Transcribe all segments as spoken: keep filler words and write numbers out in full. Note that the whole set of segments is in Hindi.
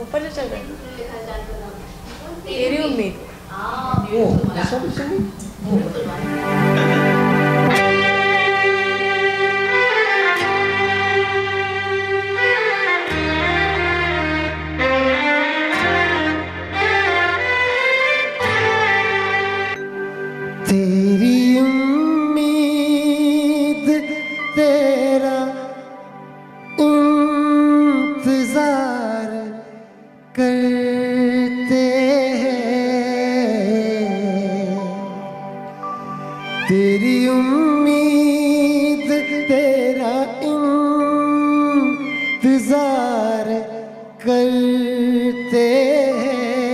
ऊपर से चल रहा है। तेरी उम्मीद। ओह, ऐसा भी सही। तेरी उम्मीद तेरा इंतजार करते हैं, तेरी उम्मीद तेरा इंतजार करते हैं।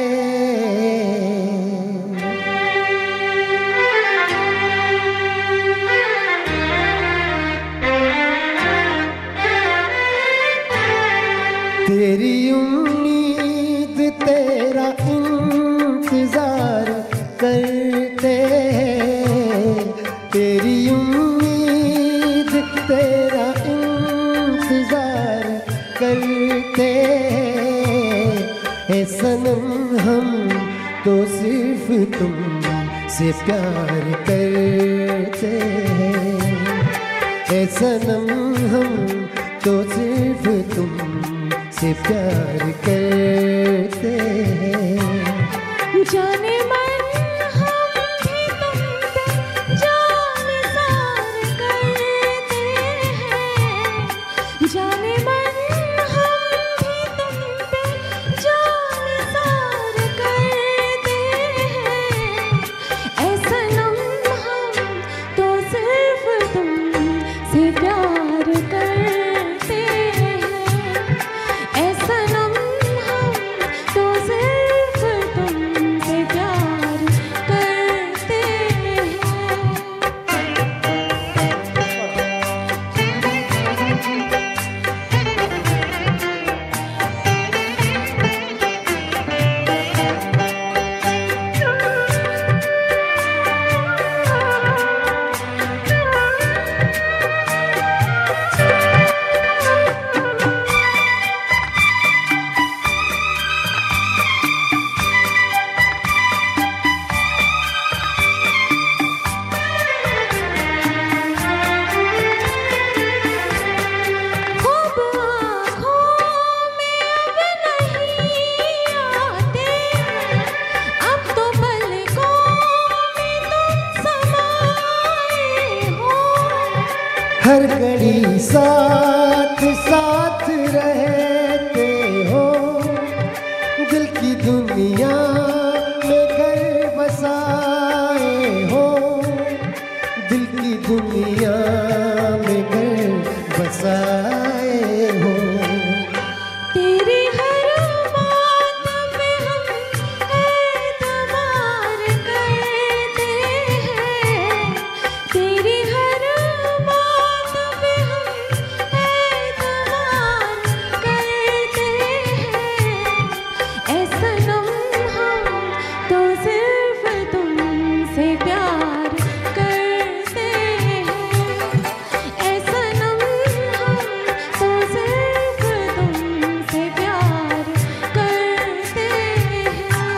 तेरी उम्मीद तेरा इंतजार करते हैं, तेरी उम्मीद तेरा इंतजार करते हैं। ऐ सनम हम तो सिर्फ तुम से प्यार करते हैं, ऐ सनम हम तो सिर्फ तुम से प्यार करते हैं। जाने मन हम भी तुम पे जान सार करते हैं, जाने मन हम भी तुम पे जान सार करते हैं। ऐ सनम हम तो सिर्फ तुम से प्यार करते हैं, ऐ सनम हम तो सिर्फ तुमसे प्यार करते हैं। खूब आँखों में अब नहीं आते, अब तो पलकों में तुम समाए हो। हर घड़ी साथ साथ रहते हो, दिल की दुनिया में घर बसाए हो, दिल की दुनिया में घर बसाए हो। तेरी हर बात पे हम एतबार करते हैं, तेरी हर बात पे हम एतबार करते हैं। ऐ सनम हम तो सिर्फ तुमसे प्यार करते हैं, ऐ सनम हम तो सिर्फ तुमसे प्यार करते हैं।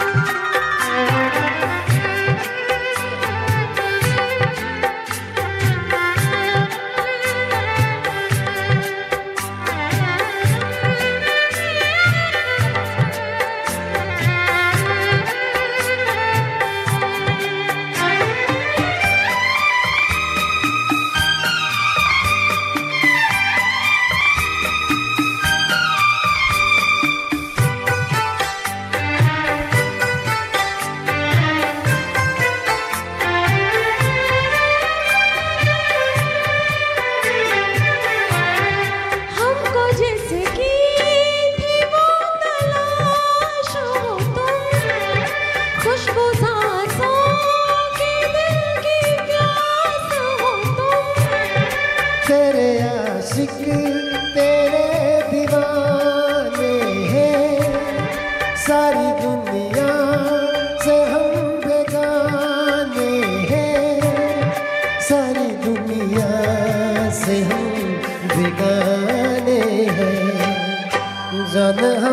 हमको जिसकी थी वो तलाश हो तुम, खुशबू सांसों की दिल की प्यास हो तुम। तेरे आशिक तेरे दीवाने हैं, सारी दुनिया से हम बेगाने हैं, सारी दुनिया से हम बेगाने हैं। जान हम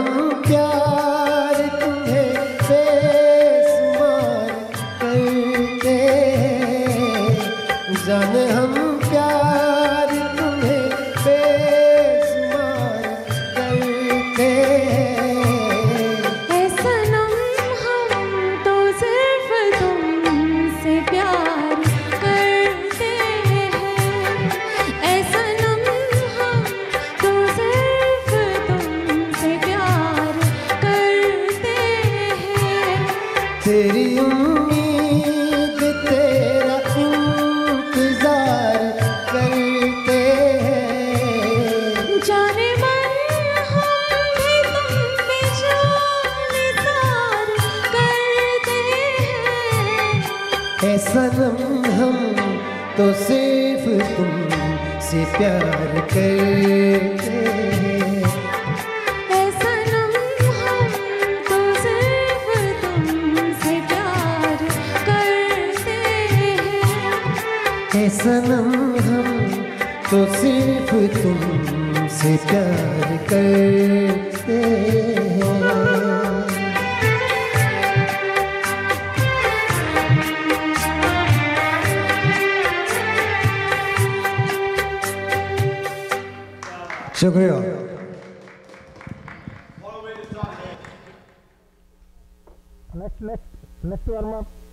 प्यार तुम्हें बेशुमार करते हैं, जान हम प्यार तुम्हें बेशुमार करते हैं। ऐ सनम हम तो सिर्फ तुमसे प्यार करते हैं, ऐ सनम हम तो सिर्फ तुमसे प्यार करते हैं। तेरी उम्मीद तेरा इंतजार करते हैं, जाने मन हम भी तुम पे जाने सार करते हैं। ऐ सनम हम तो सिर्फ तुमसे प्यार करते हैं। ऐ सनम हम तो सिर्फ तुमसे प्यार करते हैं। ऐ सनम हम तो सिर्फ तुमसे प्यार करते हैं। शुक्रिया। Next, next, next warm up.